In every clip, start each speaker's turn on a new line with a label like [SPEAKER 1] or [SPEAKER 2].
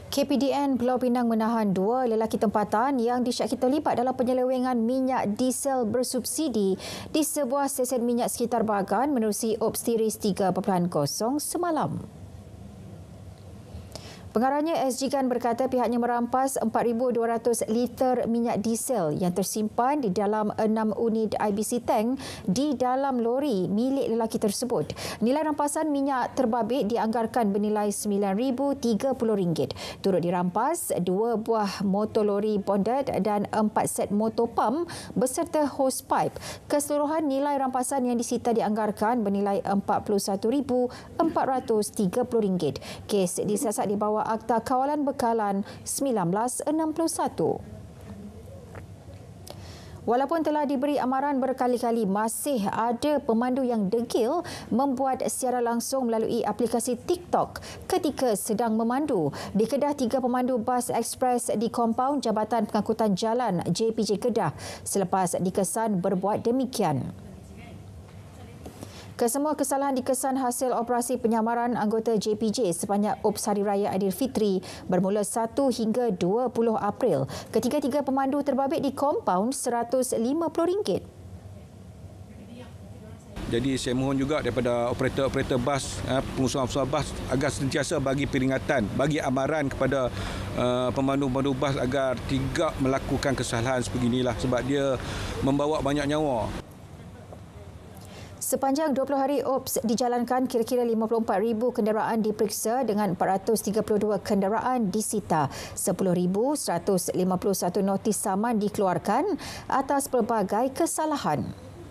[SPEAKER 1] KPDN Pulau Pinang menahan dua lelaki tempatan yang disyaki terlibat dalam penyelewengan minyak diesel bersubsidi di sebuah stesen minyak sekitar Bagan menerusi Obstiris 3.0 semalam. Pengarahnya SG Gan berkata pihaknya merampas 4,200 liter minyak diesel yang tersimpan di dalam 6 unit IBC tank di dalam lori milik lelaki tersebut. Nilai rampasan minyak terbabit dianggarkan bernilai RM9,030. Turut dirampas 2 buah motor lori bonded dan 4 set motor pump beserta hose pipe. Keseluruhan nilai rampasan yang disita dianggarkan bernilai RM41,430. Kes disiasat di bawah Akta Kawalan Bekalan 1961. Walaupun telah diberi amaran berkali-kali, masih ada pemandu yang degil membuat siaran langsung melalui aplikasi TikTok ketika sedang memandu. Di Kedah, 3 pemandu bas ekspres di kompaun Jabatan Pengangkutan Jalan JPJ Kedah selepas dikesan berbuat demikian. Kesemua kesalahan dikesan hasil operasi penyamaran anggota JPJ sepanjang Ups Hari Raya Aidilfitri bermula 1 hingga 20 April. Ketiga-tiga pemandu terbabit di kompaun RM150.
[SPEAKER 2] Jadi saya mohon juga daripada operator-operator bas, pengusaha-pengusaha bas agar sentiasa bagi peringatan, bagi amaran kepada pemandu-pemandu bas agar tidak melakukan kesalahan sebeginilah sebab dia membawa banyak nyawa.
[SPEAKER 1] Sepanjang 20 hari Ups dijalankan, kira-kira 54,000 kenderaan diperiksa dengan 432 kenderaan disita. 10,151 notis saman dikeluarkan atas pelbagai kesalahan.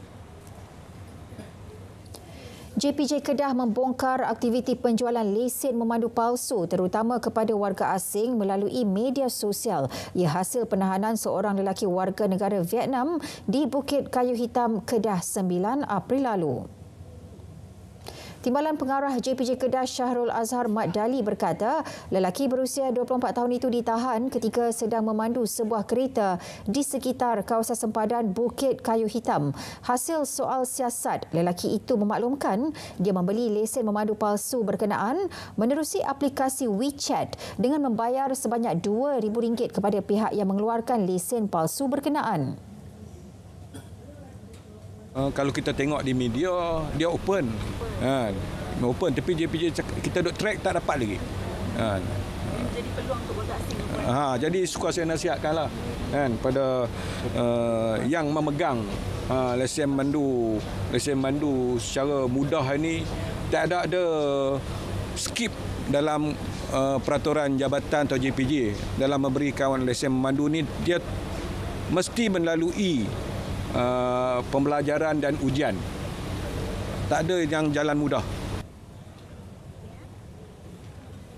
[SPEAKER 1] JPJ Kedah membongkar aktiviti penjualan lesen memandu palsu terutama kepada warga asing melalui media sosial. Ia hasil penahanan seorang lelaki warga negara Vietnam di Bukit Kayu Hitam, Kedah 9 April lalu. Timbalan Pengarah JPJ Kedah Syahrul Azhar Mat Dali berkata lelaki berusia 24 tahun itu ditahan ketika sedang memandu sebuah kereta di sekitar kawasan sempadan Bukit Kayu Hitam. Hasil soal siasat, lelaki itu memaklumkan dia membeli lesen memandu palsu berkenaan menerusi aplikasi WeChat dengan membayar sebanyak RM2,000 kepada pihak yang mengeluarkan lesen palsu berkenaan.
[SPEAKER 2] Kalau kita tengok di media, dia open. Open, tapi JPJ kita duk track tak dapat lagi.
[SPEAKER 3] Jadi peluang untuk warga asing.
[SPEAKER 2] Jadi suka saya nasihatkanlah pada yang memegang lesen mandu secara mudah ini, tak ada skip dalam peraturan jabatan atau JPJ dalam memberi kawan lesen memandu ni, dia mesti melalui pembelajaran dan ujian. Tak ada yang jalan mudah.